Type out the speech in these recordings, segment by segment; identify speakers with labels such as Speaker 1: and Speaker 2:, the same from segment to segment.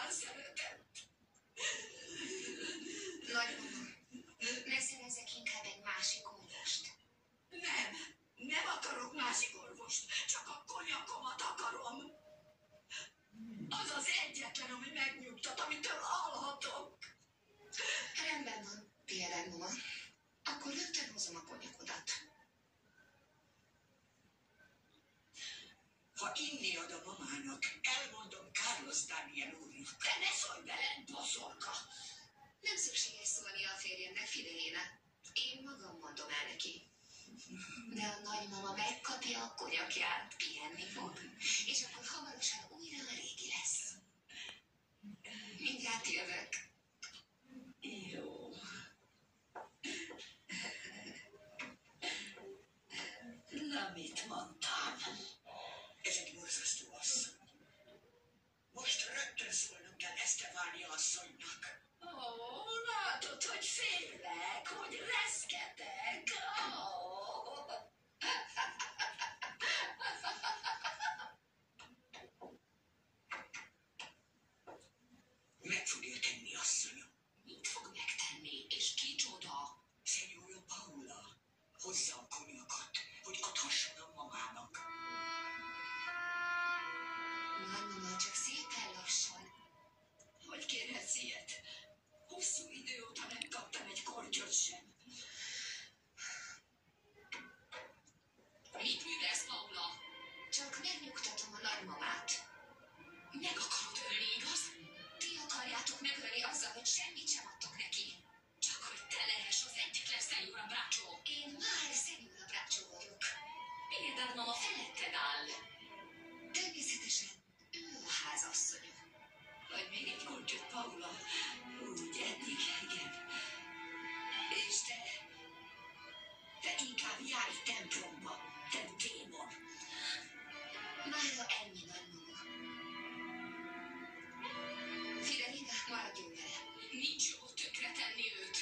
Speaker 1: Olyan szeretett.
Speaker 2: Nagymama, ne szerezzek inkább egy másik orvost.
Speaker 1: Nem akarok másik orvost, csak a konyakomat akarom. Az az egyetlen, ami megnyugtat, amitől alhatok.
Speaker 2: Rendben van, Pierre mama. Akkor rögtön hozom a konyakodat.
Speaker 1: Ha inni ad a mamának, elmondom Carlos Daniel úrnak. De ne szólj veled, boszorka!
Speaker 2: Nem szükséges szólni a férjemnek, Fideléna. Én magam mondom el neki. De a nagymama megkapja a konyakját, pihenni fog, és akkor hamarosan újra a régi lesz. Mindjárt jövök.
Speaker 1: Jó. Na, mit mondtam? Ez egy borzasztó asszony. Most rögtön szólnunk kell Estefania asszonynak. Ó, látod, hogy félek, hogy reszketek. Meg fogja tenni, asszonyom.
Speaker 2: Mit fog megtenni, és kicsoda?
Speaker 1: Señora Paula, hozza a konyakat, hogy adhasson a mamának.
Speaker 2: Nagymama, csak szépen lassan.
Speaker 1: Hogy kérhetsz ilyet? Hosszú idő óta nem kaptam egy kortyot sem.
Speaker 2: Mit művelsz, Paula? Csak megnyugtatom a nagymamát. Meg akarod ölni, igaz? Ti akarjátok megölni azzal, hogy semmit sem adtok neki. Csak hogy te lehess az egyetlen Señora Bracho. Én már Señora Bracho vagyok. Miért nagymama feletted áll? Természetesen ő a házasszonyom.
Speaker 1: Vagy még egy kortyot, Paula? Úgy eddig, igen. És te inkább járj templomba, te démon.
Speaker 2: Mára ennyi, nagymama. Fidelina, maradjunk vele. Nincs jó tökre tenni őt.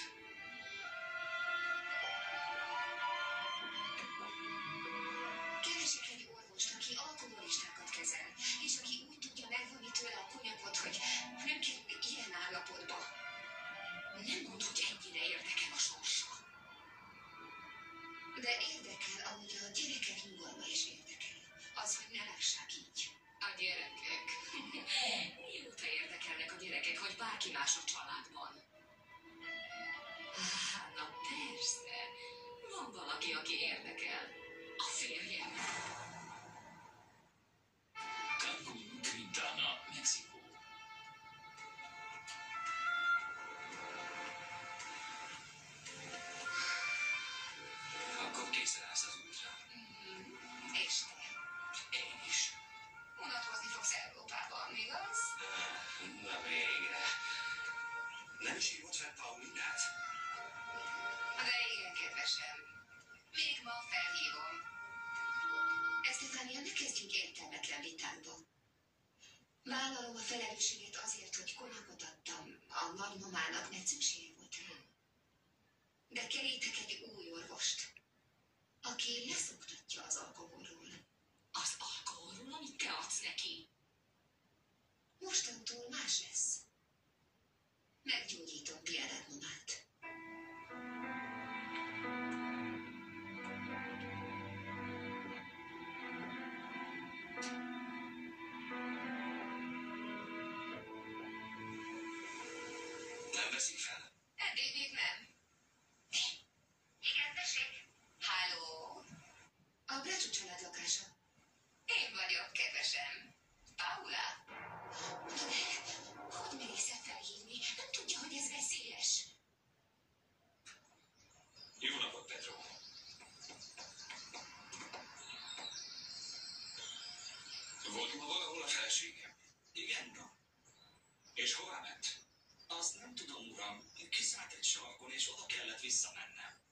Speaker 2: Keresek egy orvost, aki alkoholistákat kezel, és aki úgy tudja megvonni tőle a konyakot, hogy nem kerül ilyen állapotba. Nem mondd, hogy ennyire érdekel a sorsa. De érdekel, ahogy a gyerekek nyugalma is érdekel. Az, hogy ne lássák így. A gyerekek? Mióta érdekelnek a gyerekek, hogy bárki más a családban? Na persze, van valaki, aki érdekel. A férjem.
Speaker 3: Cancún, Quintana, Mexikó. Akkor készen állsz az útra.
Speaker 2: És te?
Speaker 3: Én is.
Speaker 2: Unatkozni fogsz Európában, igaz?
Speaker 3: Na végre. Nem is hívott fel Paulinát?
Speaker 2: De igen, kedvesem. Még ma felhívom. Estefania, ne kezdjünk értelmetlen vitákba. Vállalom a felelősséget azért, hogy konyakot adtam a nagymamának, mert szüksége volt rá. De kerítek egy új orvost, aki leszoktatja az alkoholról.
Speaker 4: Az alkoholról, amit te adsz neki.
Speaker 2: Mostantól más lesz. Meggyógyítom Pierre mamát.
Speaker 3: Nem veszik fel?
Speaker 2: Eddig még nem. Igen, tessék. Háló? A Bracho család lakása. Én vagyok, kedvesem. Paula? Hogy merészed felhívni? Nem tudja, hogy ez veszélyes.
Speaker 3: Jó napot, Pedro. Volt ma valahol a feleségem?
Speaker 1: Igen, no.
Speaker 3: És hová ment?
Speaker 1: Azt nem tudom, uram. Kiszállt egy sarkon, és oda kellett visszamennem.